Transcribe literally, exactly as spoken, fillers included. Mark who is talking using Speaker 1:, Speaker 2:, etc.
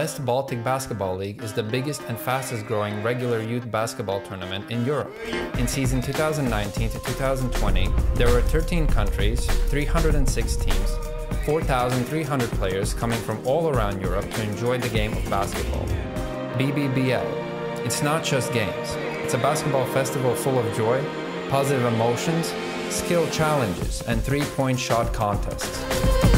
Speaker 1: West Baltic Basketball League is the biggest and fastest growing regular youth basketball tournament in Europe. In season two thousand nineteen to two thousand twenty, there were thirteen countries, three hundred six teams, four thousand three hundred players coming from all around Europe to enjoy the game of basketball. B B B L. It's not just games. It's a basketball festival full of joy, positive emotions, skill challenges, and three-point shot contests.